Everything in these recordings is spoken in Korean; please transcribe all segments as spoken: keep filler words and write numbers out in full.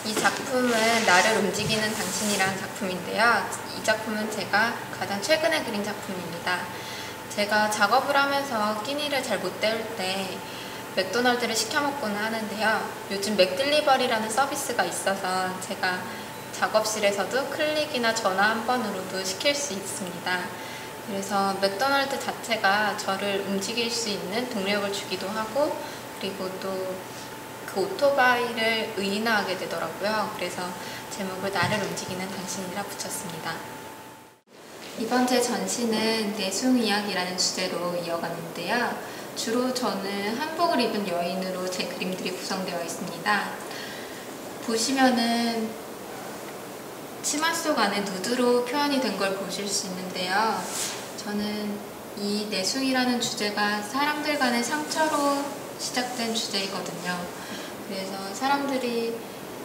이 작품은 나를 움직이는 당신이라는 작품인데요. 이 작품은 제가 가장 최근에 그린 작품입니다. 제가 작업을 하면서 끼니를 잘 못 때울 때 맥도날드를 시켜 먹고는 하는데요. 요즘 맥딜리버리라는 서비스가 있어서 제가 작업실에서도 클릭이나 전화 한 번으로도 시킬 수 있습니다. 그래서 맥도날드 자체가 저를 움직일 수 있는 동력을 주기도 하고, 그리고 또 그 오토바이를 의인화하게 되더라고요. 그래서 제목을 나를 움직이는 당신이라 붙였습니다. 이번 제 전시는 내숭 이야기라는 주제로 이어가는데요. 주로 저는 한복을 입은 여인으로 제 그림들이 구성되어 있습니다. 보시면은 치마 속 안에 누드로 표현이 된 걸 보실 수 있는데요. 저는 이 내숭이라는 주제가 사람들 간의 상처로 시작된 주제이거든요. 그래서 사람들이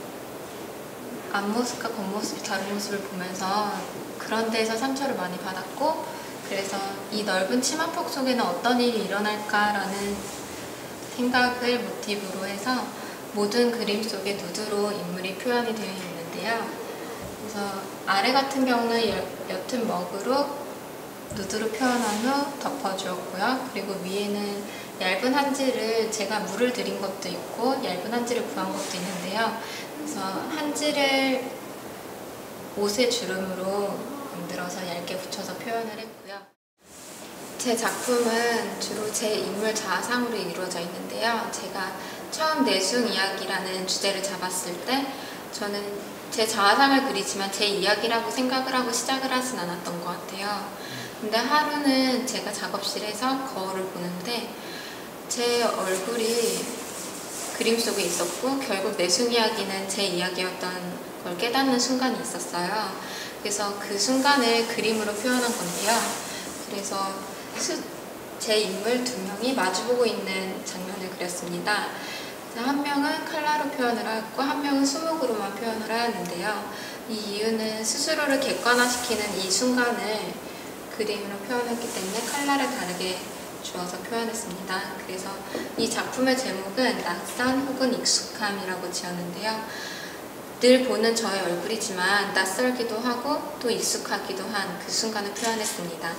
앞모습과 겉모습이 다른 모습을 보면서 그런 데에서 상처를 많이 받았고, 그래서 이 넓은 치마폭 속에는 어떤 일이 일어날까라는 생각을 모티브로 해서 모든 그림 속에 누드로 인물이 표현이 되어 있는데요. 그래서 아래 같은 경우는 옅은 먹으로 누드로 표현한 후 덮어주었고요. 그리고 위에는 얇은 한지를 제가 물을 들인 것도 있고 얇은 한지를 구한 것도 있는데요. 그래서 한지를 옷의 주름으로 만들어서 얇게 붙여서 표현을 했고요. 제 작품은 주로 제 인물 자아상으로 이루어져 있는데요. 제가 처음 내숭 이야기라는 주제를 잡았을 때 저는 제 자아상을 그리지만 제 이야기라고 생각을 하고 시작을 하진 않았던 것 같아요. 근데 하루는 제가 작업실에서 거울을 보는데 제 얼굴이 그림 속에 있었고, 결국 내숭 이야기는 제 이야기였던 걸 깨닫는 순간이 있었어요. 그래서 그 순간을 그림으로 표현한 건데요. 그래서 제 인물 두 명이 마주보고 있는 장면을 그렸습니다. 한 명은 칼라로 표현을 하고 한 명은 수목으로만 표현을 하였는데요. 이 이유는 스스로를 객관화시키는 이 순간을 그림으로 표현했기 때문에 칼라를 다르게 주어서 표현했습니다. 그래서 이 작품의 제목은 낯선 혹은 익숙함이라고 지었는데요. 늘 보는 저의 얼굴이지만 낯설기도 하고 또 익숙하기도 한 그 순간을 표현했습니다.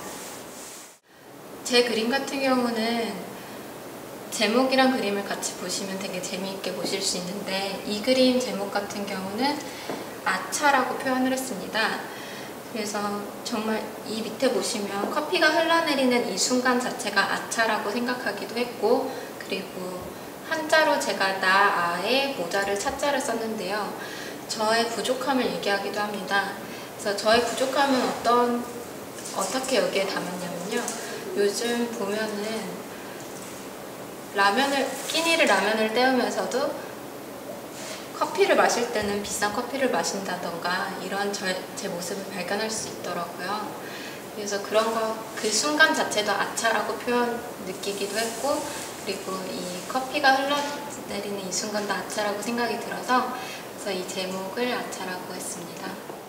제 그림 같은 경우는 제목이랑 그림을 같이 보시면 되게 재미있게 보실 수 있는데, 이 그림 제목 같은 경우는 아차라고 표현을 했습니다. 그래서 정말 이 밑에 보시면 커피가 흘러내리는 이 순간 자체가 아차라고 생각하기도 했고, 그리고 한자로 제가 나, 아의 모자를 차자를 썼는데요. 저의 부족함을 얘기하기도 합니다. 그래서 저의 부족함은 어떤, 어떻게 여기에 담았냐면요. 요즘 보면은 라면을, 끼니를 라면을 때우면서도 커피를 마실 때는 비싼 커피를 마신다던가 이런 저, 제 모습을 발견할 수 있더라고요. 그래서 그런 거, 그 순간 자체도 아차라고 표현 느끼기도 했고, 그리고 이 커피가 흘러내리는 이 순간도 아차라고 생각이 들어서 그래서 이 제목을 아차라고 했습니다.